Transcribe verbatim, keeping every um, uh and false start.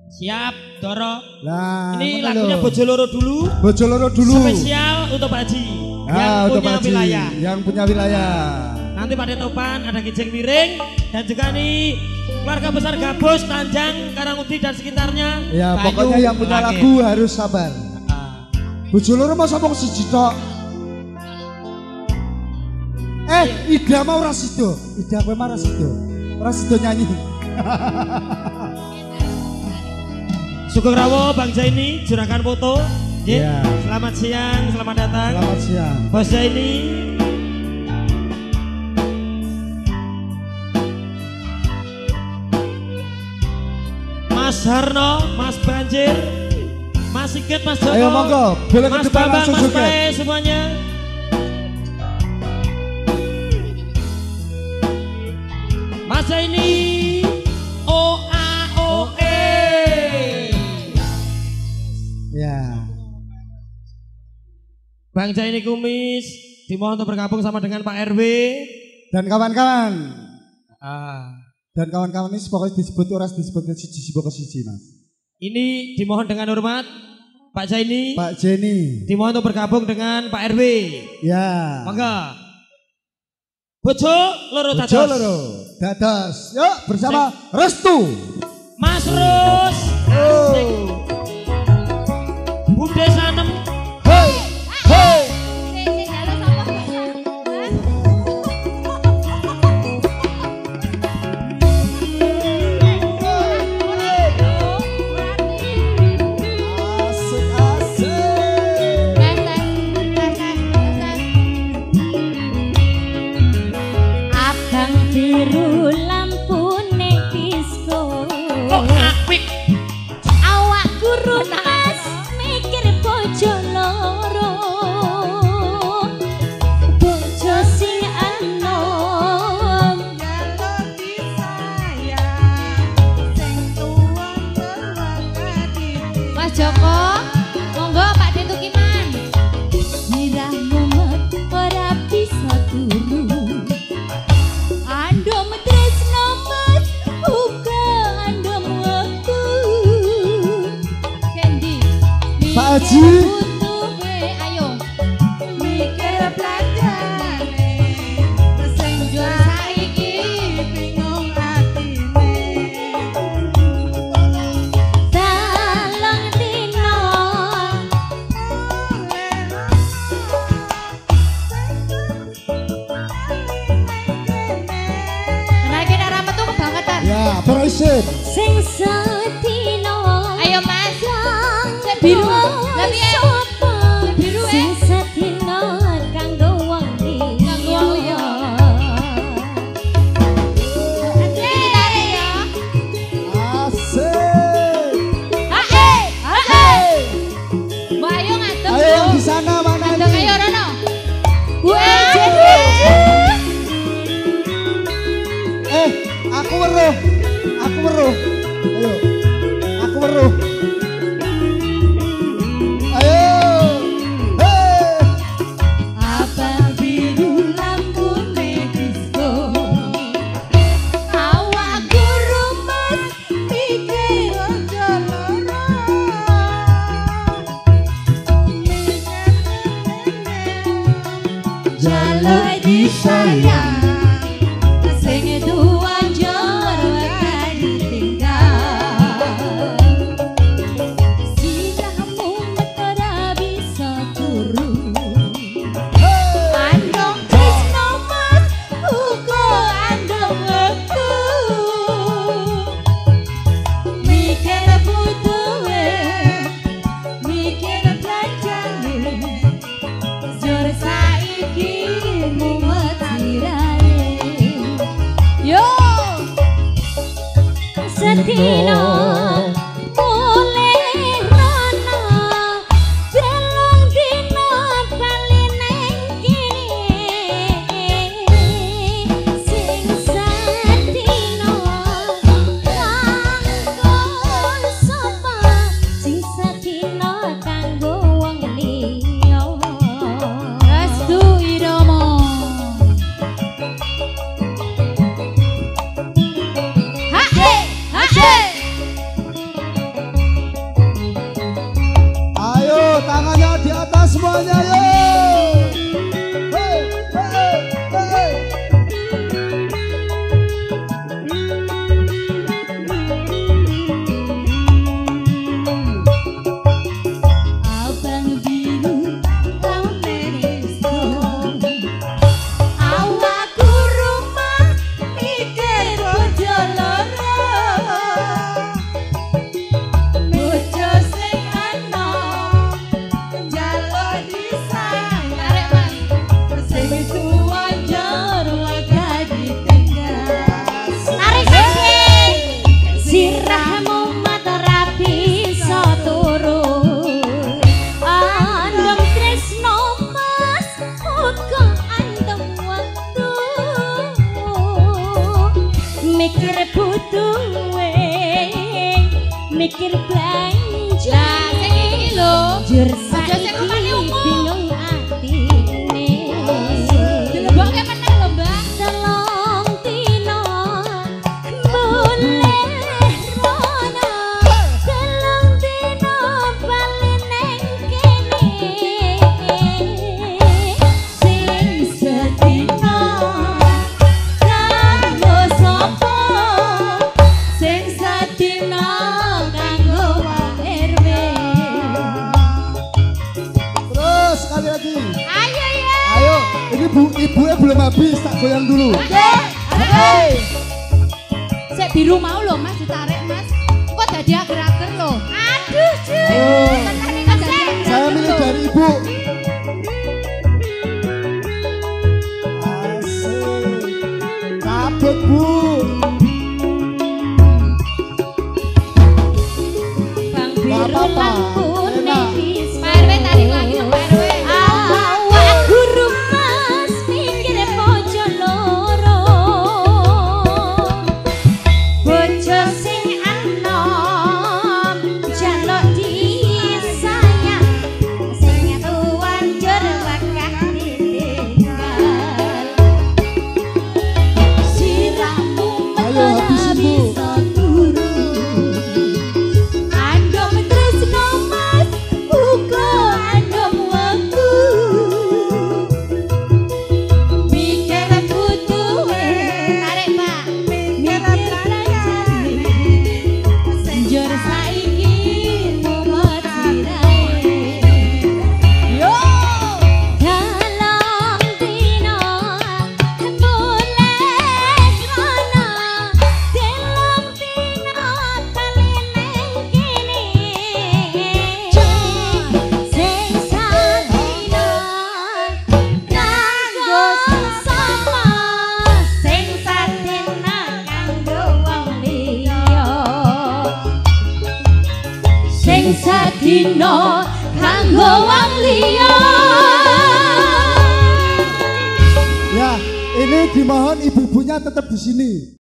Siap, Doro. Nah, ini lagunya Bojoloro dulu. Bojoloro dulu. Spesial untuk Pak Haji nah, yang untuk punya Pak Haji, wilayah. Yang punya wilayah. Nanti pada Topan ada Kijeng Miring dan juga nih keluarga besar Gabus, Tanjang, Karangudi dan sekitarnya. Ya, Bayu, pokoknya yang punya Langit. lagu harus sabar. Ah. Bojoloro mau sapa siji tok. Eh, Ida mau rasido. Ida kowe mau rasido. Rasido nyanyi. Sugeng Rawo, Bang Jaini, Juragan Foto. Ya. Selamat siang, selamat datang. Selamat siang. Bos Jaini. Mas Harno, Mas Banjir, Mas Sigit, Mas Joko. Ayo monggo, boleh Mas ke depan Bambang, langsung Mas juga. Pae semuanya. Mas Jaini. O A O E. Ya. Bang Jaini Kumis dimohon untuk bergabung sama dengan Pak R W dan kawan-kawan. Ah. Dan kawan-kawan ini pokoknya disebut orang disebut siji pokok siji Mas. Ini dimohon dengan hormat Pak Jaini. Pak Jenny. Dimohon untuk bergabung dengan Pak R W. Ya. Mangga. Bojo loro dados. Bojo loro dados. Yuk bersama Sing. Restu. Mas Rus. Oh. Bude Sanem. Hei. Hei. Biru lampune disco. Oh, apik. Awak guru mas mikir bojo loro. Bojo sing anom jalur disayang. Sing tuwa berwakati. Mas Joko, monggo Pak Detukiman. Mirah mumet ora bisa turu. Pak Haji. Ayo mikir pelajarane sing saiki bingung atine. Dalang dino Rakyat arah metu kebangetan. Ya, berisin. Sing sedino. Ayo Mas. Biru. Lah piye? Biru e. Sing sedino kanggo wong liya. Kanggo wong liya. Gitare ya. Asik. Hae. Hae. Mbak ayo ngadeg. Ayo yang di sana mana ngadeg ini? ayo rono. Wah. Eh, aku weruh. Aku weruh. Ayo. Aku weruh. Jalur disayang, sing tuan jor bakal ditinggal. Sidahmu ora bisa turu. Andong tresno mas, uga andong aku. Mikir butuhe, mikir belanjane. Jor saiki mumet sirane. Yo sedino mulih rono jelung dino bali nang kene. Sing sedino kanggo sapa, sing sedino kanggo wong liya. Restu Iromo. Hae, hae. sirahmu mata rapi so turun andam tresno mas uga andam waktu mikir butuhe mikir belanja sing iki lho jur saiki bingung atine dilebokke meneh lho Mbak telung dina boleh rono telung dina bali neng kene sing sedina kanggo sapa sing sedina kanggo R W Terus sekali lagi. ayo ya Ayo, ini bu ibunya belum habis, tak goyang dulu. Hei. Sek biru mau lho Mas ditarik Mas. Kok dadi ager-ager lho. Aduh, Cuk. Oh. Tenane kok dadi Saya milih dari ibu. Asik. Cabut bu. Bang Gak biru apa-apa, lan kuning enak. bis. Pak R W tarik lagi dong Pak R W. Awak guru Mas mikir bojo loro. Bojo sing anom jaluk disayang. Sing tuan jur wakah ditinggal. Sirahmu Ayo, habisin, Bu. bisa turun. Andom tresno mas uga andom waktu mikir butuhe tarik Pak mikir belanjane senjur saiki mumet sirahe yo dalam dina boleh rono dalam dina bali neng kene sing sadina kanggo sesama sing sadina kanggo wong liya sing sadina kanggo wong liya Ya, ini dimohon ibu-ibunya tetap di sini.